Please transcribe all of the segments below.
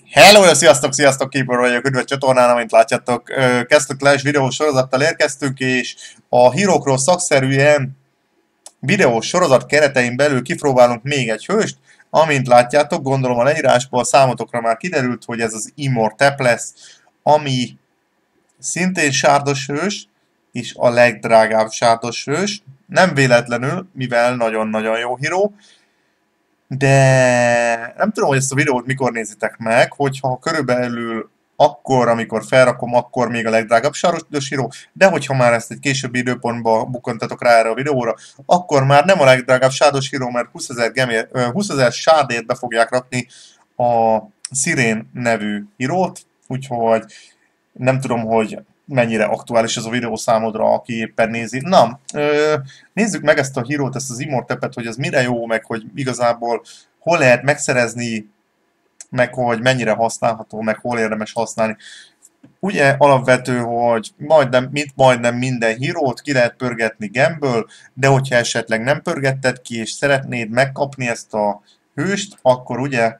Hello, sziasztok, sziasztok, Keeper vagyok, üdv a csatornán, amint látjátok. Kezdtük le, és videós sorozattal érkeztünk, és a hírókról szakszerűen videós sorozat keretein belül kipróbálunk még egy hőst. Amint látjátok, gondolom a leírásból számotokra már kiderült, hogy ez az Imhotep lesz, ami szintén sárdos hős, és a legdrágább sárdos hős. Nem véletlenül, mivel nagyon-nagyon jó híró. De nem tudom, hogy ezt a videót mikor nézitek meg, hogyha körülbelül akkor, amikor felrakom, akkor még a legdrágább sáros híró, de hogyha már ezt egy későbbi időpontban bukkantatok rá erre a videóra, akkor már nem a legdrágább sáros híró, mert 20 000 sárdért be fogják rakni a Sirén nevű hírót, úgyhogy nem tudom, hogy mennyire aktuális ez a videó számodra, aki éppen nézi. Na, nézzük meg ezt a hírót, ezt az Imhotepet, hogy ez mire jó, meg hogy igazából hol lehet megszerezni, meg hogy mennyire használható, meg hol érdemes használni. Ugye alapvető, hogy majdnem minden hírót ki lehet pörgetni gemből, de hogyha esetleg nem pörgetted ki, és szeretnéd megkapni ezt a hőst, akkor ugye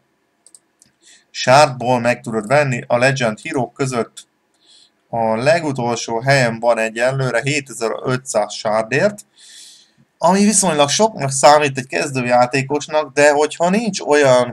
sárdból meg tudod venni. A Legend hírók között a legutolsó helyen van egyelőre 7500 sárdért, ami viszonylag soknak számít egy kezdőjátékosnak, de hogyha nincs olyan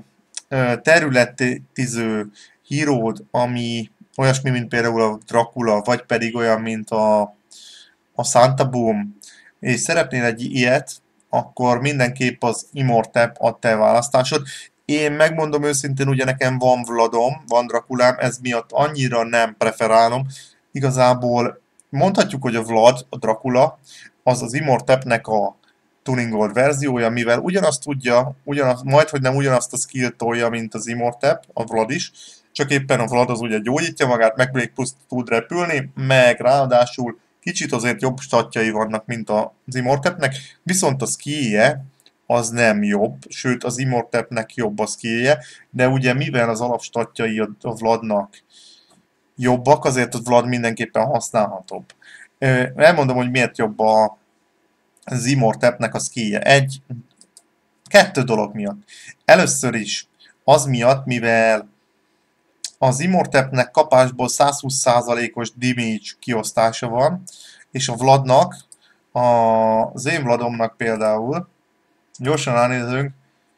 területiző híród, ami olyasmi, mint például a Dracula, vagy pedig olyan, mint a Santa Boom, és szeretnél egy ilyet, akkor mindenképp az Imhotep a te választásod. Én megmondom őszintén, ugye nekem van Vladom, van Draculám, ez miatt annyira nem preferálom. Igazából mondhatjuk, hogy a Vlad, a Dracula, az az Imhotepnek a tuningolt verziója, mivel ugyanazt tudja, majdhogy nem ugyanazt a skill tolja, mint az Imhotep, a Vlad is, csak éppen a Vlad az ugye gyógyítja magát, meg még plusz tud repülni, meg ráadásul kicsit azért jobb statjai vannak, mint az Imhotepnek, viszont a skillje az nem jobb, sőt az Imhotepnek jobb a skillje, de ugye mivel az alapstatjai a Vladnak jobbak, azért a Vlad mindenképpen használhatóbb. Elmondom, hogy miért jobb az Imhotepnek a skillje. Kettő dolog miatt. Először is az miatt, mivel az Imhotepnek kapásból 120%-os damage kiosztása van, és a Vladnak, az én Vladomnak például, gyorsan ránézünk,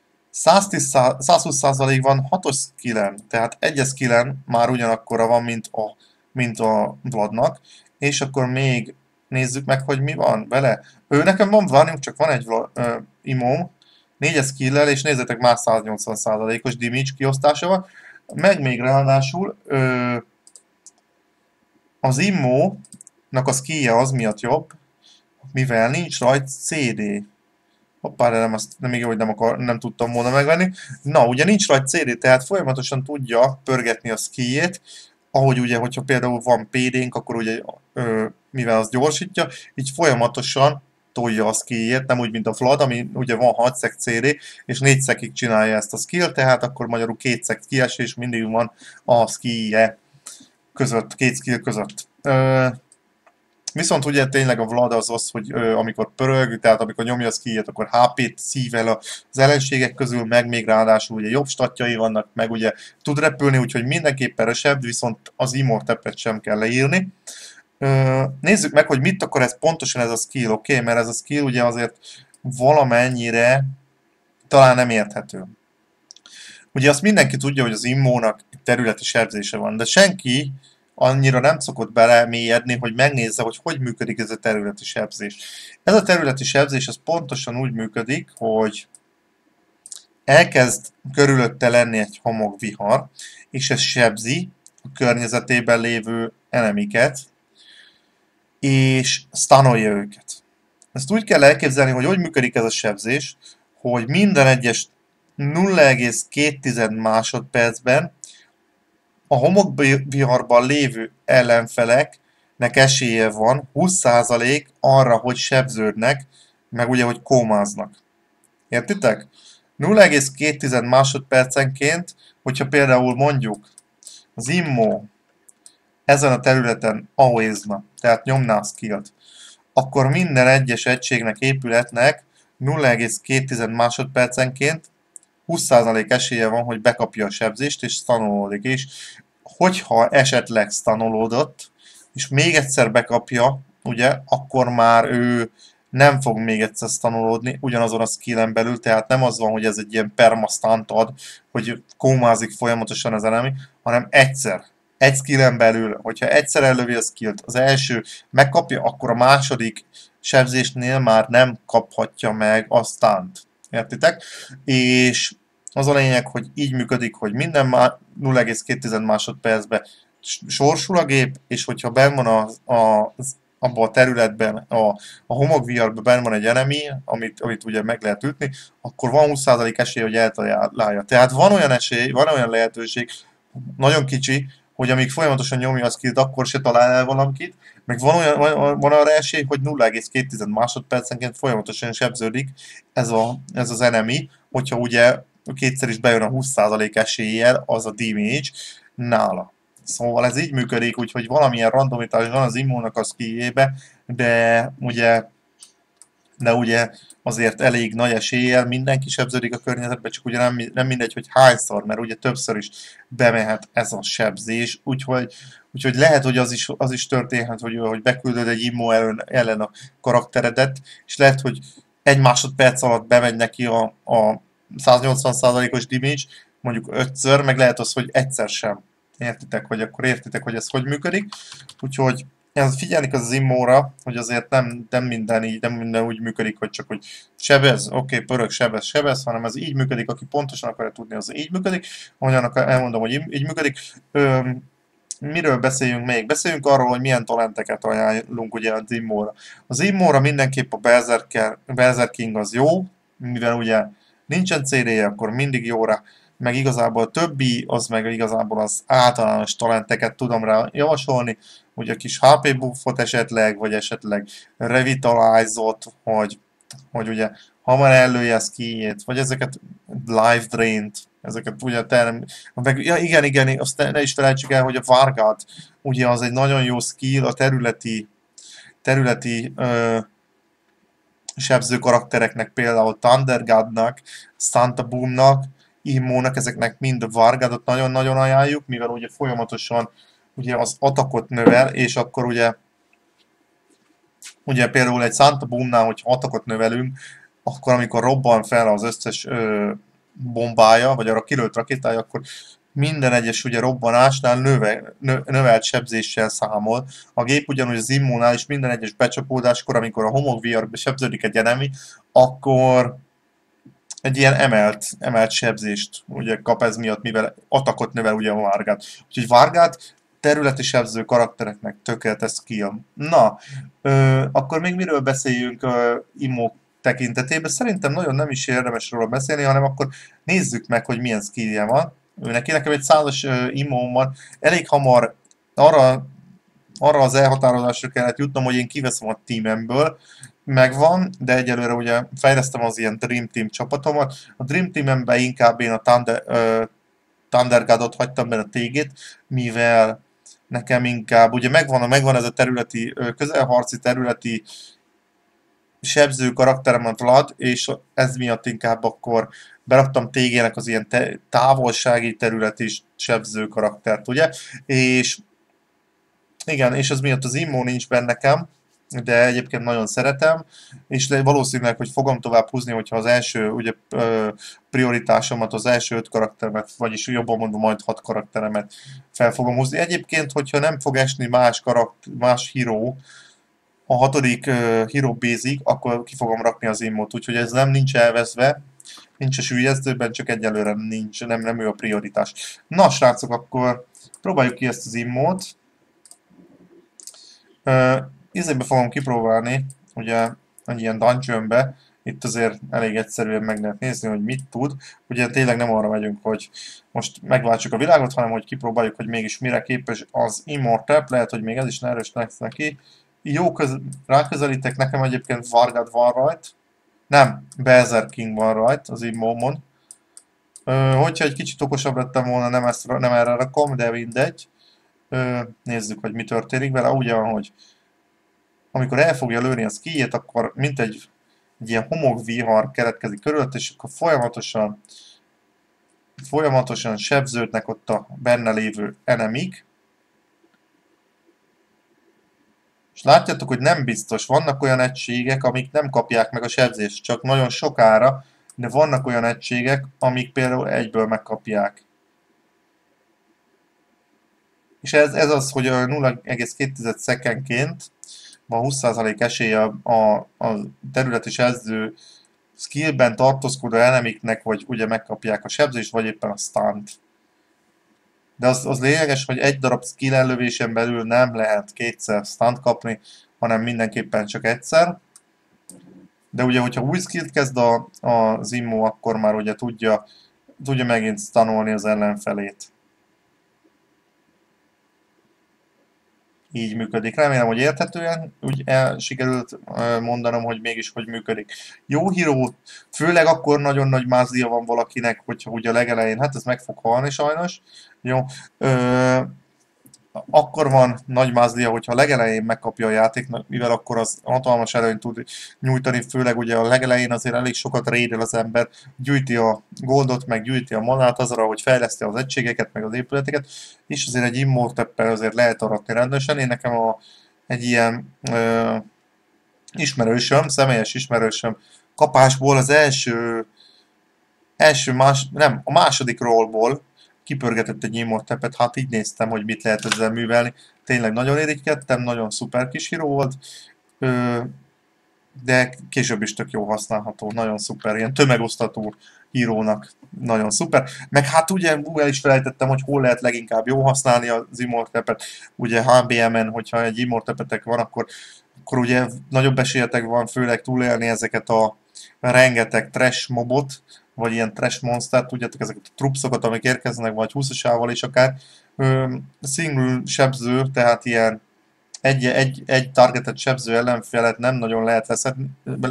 120% van 6-os skillen, tehát egyes skillen már ugyanakkora van, mint a Vladnak, és akkor még nézzük meg, hogy mi van vele. Nekem van Vanium, csak van egy imóm, 4-es skillel, és nézzétek, már 180%-os damage kiosztása van, meg még ráadásul az immónak a skillje az miatt jobb, mivel nincs rajta CD. Hoppá, de nem még jó, hogy nem tudtam volna megvenni. Na, ugye nincs rajta CD, tehát folyamatosan tudja pörgetni a skilljét, ahogy ugye, hogyha például van PD-nk, akkor ugye, mivel az gyorsítja, így folyamatosan tolja a skilljét, nem úgy, mint a Vlad, ami ugye van 6 szek CD, és 4 szekig csinálja ezt a skill, tehát akkor magyarul 2 szek kiesés mindig van a skillje között, két skill között. Viszont ugye tényleg a Vlad az, hogy amikor pörög, tehát amikor nyomja a skilljét, akkor HP-t szív el az ellenségek közül, meg még ráadásul ugye jobb statjai vannak, meg ugye tud repülni, úgyhogy mindenképpen erősebb, viszont az Imhotepet sem kell leírni. Nézzük meg, hogy mit akar pontosan ez a skill, oké? Mert ez a skill ugye azért valamennyire talán nem érthető. Ugye azt mindenki tudja, hogy az immónak területi sebzése van, de senki annyira nem szokott belemélyedni, hogy megnézze, hogy működik ez a területi sebzés. Ez a területi sebzés az pontosan úgy működik, hogy elkezd körülötte lenni egy homokvihar, és ez sebzi a környezetében lévő enemiket, és stunolja őket. Ezt úgy kell elképzelni, hogy működik ez a sebzés, hogy minden egyes 0,2 másodpercben a homokviharban lévő ellenfeleknek esélye van 20% arra, hogy sebződnek, meg ugye, hogy kómáznak. Értitek? 0,2 másodpercenként, hogyha például mondjuk az immo ezen a területen AOE-zna, tehát nyomná a skillt, akkor minden egyes egységnek, épületnek 0,2 másodpercenként 20% esélye van, hogy bekapja a sebzést, és stanolódik is. Hogyha esetleg stanolodott, és még egyszer bekapja, ugye, akkor már ő nem fog még egyszer stanulódni ugyanazon a skillen belül, tehát nem az van, hogy ez egy ilyen permastant ad, hogy kómázik folyamatosan az enemy, hanem egyszer. Egy skillen belül, hogyha egyszer ellövi a skillt, az első megkapja, akkor a második sebzésnél már nem kaphatja meg a stunt. Értitek? És az a lényeg, hogy így működik, hogy minden 0,2 másodpercben sorsul a gép, és hogyha benn van abban a területben, a homokviharban benn van egy enemy, amit ugye meg lehet ütni, akkor van 20% esély, hogy eltalálja. Tehát van olyan esély, van olyan lehetőség, nagyon kicsi, hogy amíg folyamatosan nyomja a skillt, akkor se talál el valamit, meg van arra esély, hogy 0,2 másodpercenként folyamatosan sebződik ez az enemy, hogyha ugye kétszer is bejön a 20% eséllyel az a damage nála. Szóval ez így működik, úgyhogy valamilyen randomitás van az immunnak a skilljébe, de ugye azért elég nagy eséllyel mindenki sebződik a környezetbe, csak ugye nem mindegy, hogy hányszor, mert ugye többször is bemehet ez a sebzés, úgyhogy lehet, hogy az is történhet, hogy beküldöd egy immo ellen a karakteredet, és lehet, hogy egy másodperc alatt bemegy neki a 180%-os damage, mondjuk 5-ször, meg lehet az, hogy egyszer sem. Értitek, hogy ez hogy működik. Úgyhogy figyelni kell az immóra, hogy azért nem minden úgy működik, hogy csak hogy sebez, oké, pörög, sebez, hanem ez így működik, aki pontosan akarja tudni, az így működik. Ahogyan elmondom, hogy így működik. Miről beszéljünk még? Beszéljünk arról, hogy milyen talenteket ajánlunk ugye az immóra. Az immóra mindenképp a Berserk King az jó, mivel ugye nincsen CD-je, akkor mindig jóra, meg igazából a többi, az meg igazából az általános talenteket tudom rá javasolni, ugye a kis HP buffot esetleg, vagy esetleg revitalize-ot, hogy ugye hamar ellője a skijét, vagy ezeket life drain-t, ezeket ugye meg, ja igen, azt ne is felejtsük el, hogy a Vargat, ugye az egy nagyon jó skill a területi sebző karaktereknek, például Thunder Godnak, Santa Boomnak, Immónak, ezeknek mind a Vargadot nagyon-nagyon ajánljuk, mivel ugye folyamatosan ugye az atakot növel, és akkor ugye például egy Santa Boomnál, hogyha atakot növelünk, akkor amikor robban fel az összes bombája, vagy arra kilőtt rakétája, akkor minden egyes ugye robbanásnál növelt sebzéssel számol. A gép ugyanúgy az immónál is minden egyes becsapódáskor, amikor a homokviharba sebződik egy enemy, akkor egy ilyen emelt sebzést ugye kap ez miatt, mivel atakot növel ugye a Vargát. Úgyhogy Vargát területi sebző karaktereknek tökéletes skill. Na, akkor még miről beszéljünk Immo tekintetében? Szerintem nagyon nem is érdemes róla beszélni, hanem akkor nézzük meg, hogy milyen skillje van. Nekem egy 100-as Immóm van. Elég hamar arra az elhatározásra kellett jutnom, hogy én kiveszem a teamemből, megvan, de egyelőre ugye fejlesztem az ilyen Dream Team csapatomat. A Dream Teamemben inkább én a Thunder Godot hagytam benne a TG-t, mivel nekem inkább, ugye megvan ez a területi, közelharci területi sebző karakterem a Vlad, és ez miatt inkább akkor beraktam TG-nek az ilyen távolsági területi sebző karaktert, ugye? És igen, és az miatt az Immo nincs benne nekem, de egyébként nagyon szeretem, és valószínűleg, hogy fogom tovább húzni, hogyha az első ugye, prioritásomat, az első 5 karakteremet, vagyis jobban mondom, majd 6 karakteremet fel fogom húzni. Egyébként, hogyha nem fog esni más hero, a 6. hero basic, akkor ki fogom rakni az immót, úgyhogy ez nincs elveszve, nincs a süllyesztőben, csak egyelőre nem ő a prioritás. Na, srácok, akkor próbáljuk ki ezt az immót. Izébe fogom kipróbálni, ugye egy ilyen dungeonbe, itt azért elég egyszerűen meg lehet nézni, hogy mit tud. Ugye tényleg nem arra megyünk, hogy most megváltsuk a világot, hanem hogy kipróbáljuk, hogy mégis mire képes az Immortal, lehet, hogy még ez is erős lesz neki. Jó, ráközelítek, nekem egyébként Vargad van rajta. Nem, Berserk King van rajta az Immómon. Hogyha egy kicsit okosabb lettem volna, nem erre rakom, de mindegy. Nézzük, hogy mi történik vele. Ugye, hogy amikor el fogja lőni a skijét, akkor mint egy ilyen homokvihar keletkezik körülött, és akkor folyamatosan folyamatosan sebződnek ott a benne lévő enemik. És látjátok, hogy nem biztos, vannak olyan egységek, amik nem kapják meg a sebzést, csak nagyon sokára, de vannak olyan egységek, amik például egyből megkapják. És ez az, hogy a 0,2 szekendként van 20% esélye a területi sebző skillben tartózkodó enemiknek, hogy ugye megkapják a sebzést, vagy éppen a stunt. De az lényeges, hogy egy darab skill ellövésen belül nem lehet kétszer stunt kapni, hanem mindenképpen csak egyszer. De ugye, hogyha új skillt kezd az immo, akkor már ugye tudja megint stunolni az ellenfelét. Így működik. Remélem, hogy érthetően úgy sikerült mondanom, hogy mégis hogy működik. Jó híró, főleg akkor nagyon nagy mázlia van valakinek, hogyha ugye a legelején, hát ez meg fog halni sajnos. Jó. Akkor van nagy mázlia, hogyha a legelején megkapja a játéknak, mivel akkor az hatalmas előnyt tud nyújtani, főleg ugye a legelején azért elég sokat raidel az ember, gyűjti a goldot, meg gyűjti a manát azra, hogy fejleszti az egységeket, meg az épületeket, és azért egy immorteppel azért lehet aratni rendesen. Én nekem egy ilyen ismerősöm, személyes ismerősöm kapásból az a második rollból kipörgetett egy immortepet, hát így néztem, hogy mit lehet ezzel művelni. Tényleg nagyon irigykedtem, nagyon szuper kis híró volt, de később is tök jó használható, nagyon szuper, ilyen tömegosztató hírónak, nagyon szuper. Meg hát ugye el is felejtettem, hogy hol lehet leginkább jó használni az immortepet. Ugye HBM-en, hogyha egy immortepetek van, akkor ugye nagyobb esélyetek van főleg túlélni ezeket a rengeteg trash mobot, vagy ilyen trash monstert, tudjátok, ezeket a trupszokat, amik érkeznek, vagy 20-asával is akár. Single sebző, tehát ilyen egy targetet sebző ellenfelet nem nagyon lehet leszedni.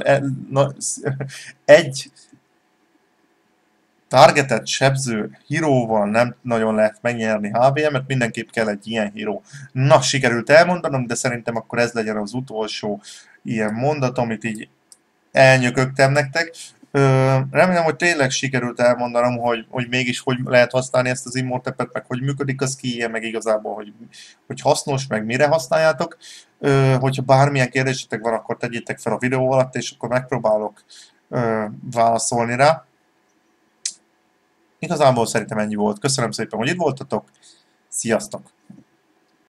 Egy targetet sebző híróval nem nagyon lehet megnyerni HVM-et, mindenképp kell egy ilyen híró. Na, sikerült elmondanom, de szerintem akkor ez legyen az utolsó ilyen mondat, amit így elnyökögtem nektek. Remélem, hogy tényleg sikerült elmondanom, hogy mégis hogy lehet használni ezt az immortepet, meg hogy működik a skillje, meg igazából, hogy hasznos, meg mire használjátok. Hogyha bármilyen kérdésetek van, akkor tegyétek fel a videó alatt, és akkor megpróbálok válaszolni rá. Igazából szerintem ennyi volt. Köszönöm szépen, hogy itt voltatok. Sziasztok!